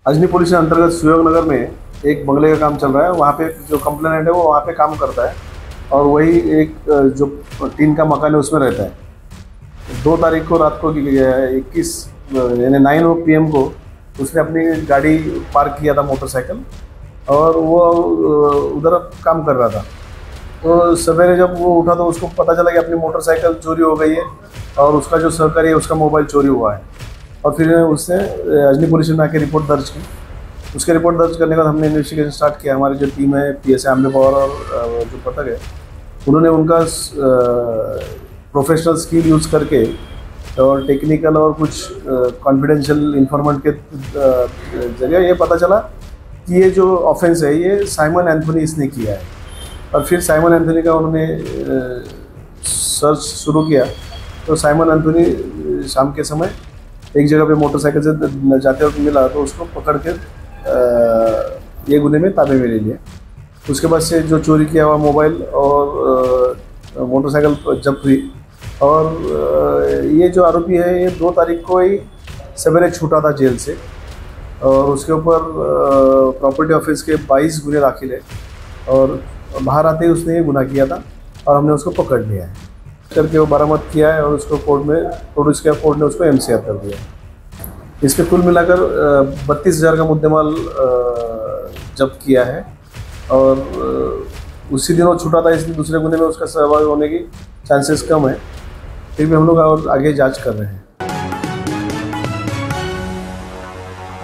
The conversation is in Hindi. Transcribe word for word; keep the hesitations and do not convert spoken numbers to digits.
अजनी पुलिस के अंतर्गत सुयोग नगर में एक बंगले का काम चल रहा है। वहाँ पे जो कंप्लेनेंट है वो वहाँ पे काम करता है और वही एक जो टीन का मकान है उसमें रहता है। दो तारीख को रात को इक्कीस यानी नाइन ओ पी एम को उसने अपनी गाड़ी पार्क किया था मोटरसाइकिल और वो उधर काम कर रहा था। तो सवेरे जब वो उठा तो उसको पता चला कि अपनी मोटरसाइकिल चोरी हो गई है और उसका जो सहकारी है उसका मोबाइल चोरी हुआ है। और फिर उसने अजनी पुलिस में आके रिपोर्ट दर्ज की। उसके रिपोर्ट दर्ज करने के बाद हमने इन्वेस्टिगेशन स्टार्ट किया। हमारी जो टीम है पी एस आई आमले पवार और जो पतक है उन्होंने उनका प्रोफेशनल स्किल यूज़ करके और टेक्निकल और कुछ कॉन्फिडेंशियल इन्फॉर्मेंट के जरिए ये पता चला कि ये जो ऑफेंस है ये साइमन एंथोनी इसने किया है। और फिर साइमन एंथोनी का उन्होंने सर्च शुरू किया तो साइमन एंथोनी शाम के समय एक जगह पे मोटरसाइकिल से जाते वक्त मिला तो उसको पकड़ के ये गुने में ताबे में ले लिया। उसके बाद से जो चोरी किया हुआ मोबाइल और मोटरसाइकिल जब्त हुई। और ये जो आरोपी है ये दो तारीख को ही सवेरे छूटा था जेल से और उसके ऊपर प्रॉपर्टी ऑफिस के बाईस गुने दाखिल है और बाहर आते ही उसने ये गुनाह किया था और हमने उसको पकड़ लिया है। करके वो बरामद किया है और उसको कोर्ट में प्रोड्यूस किया। कोर्ट ने उसको एम सी आर कर दिया। इस पर कुल मिलाकर बत्तीस हज़ार का मुद्देमाल जब्त किया है और उसी दिन वो छूटा था इसलिए दूसरे गुने में उसका सहभागी होने की चांसेस कम है। फिर भी हम लोग और आगे जांच कर रहे हैं।